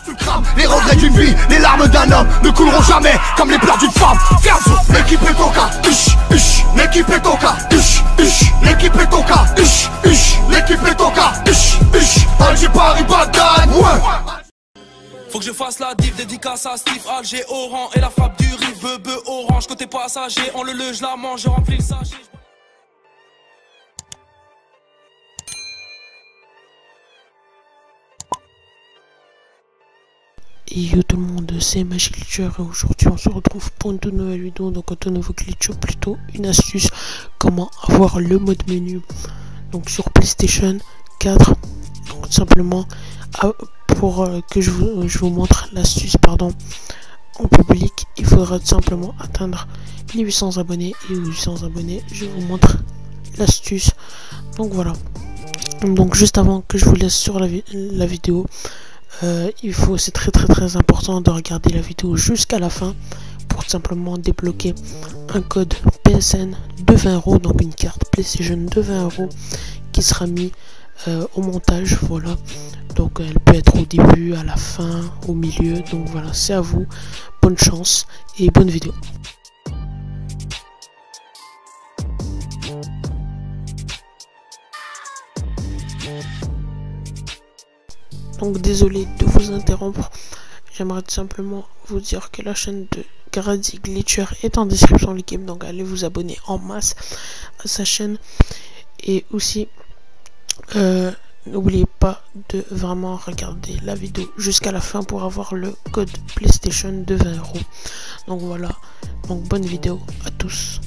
Tu crames les regrets d'une vie, les larmes d'un homme ne couleront jamais comme les pleurs d'une femme. Ferme, l'équipe est au cas, l'équipe est au cas, l'équipe est au cas, l'équipe est au cas, Alger, Paris, Bagdad, ouais. Faut que je fasse la div, dédicace à Steve, Alger, Oran et la frappe du riff, bebe, orange, côté passager, on le je la mange, je remplis le sachet. Et yo tout le monde, c'est Magic Glitcher et aujourd'hui on se retrouve pour une toute nouvelle vidéo, donc un tout nouveau glitch, ou plutôt une astuce comment avoir le mode menu donc sur PlayStation 4. Donc tout simplement pour que je vous montre l'astuce en public, il faudra tout simplement atteindre les 800 abonnés et aux 800 abonnés je vous montre l'astuce. Donc voilà, donc juste avant que je vous laisse sur la vidéo, c'est très important de regarder la vidéo jusqu'à la fin pour tout simplement débloquer un code PSN de 20 €, donc une carte PlayStation de 20 € qui sera mis au montage. Voilà, donc elle peut être au début, à la fin, au milieu, donc voilà, c'est à vous. Bonne chance et bonne vidéo. Donc désolé de vous interrompre, j'aimerais tout simplement vous dire que la chaîne de Grady Glitcher est en description de l'équipe, donc allez vous abonner en masse à sa chaîne. Et aussi n'oubliez pas de vraiment regarder la vidéo jusqu'à la fin pour avoir le code PlayStation de 20 €. Donc voilà, donc bonne vidéo à tous.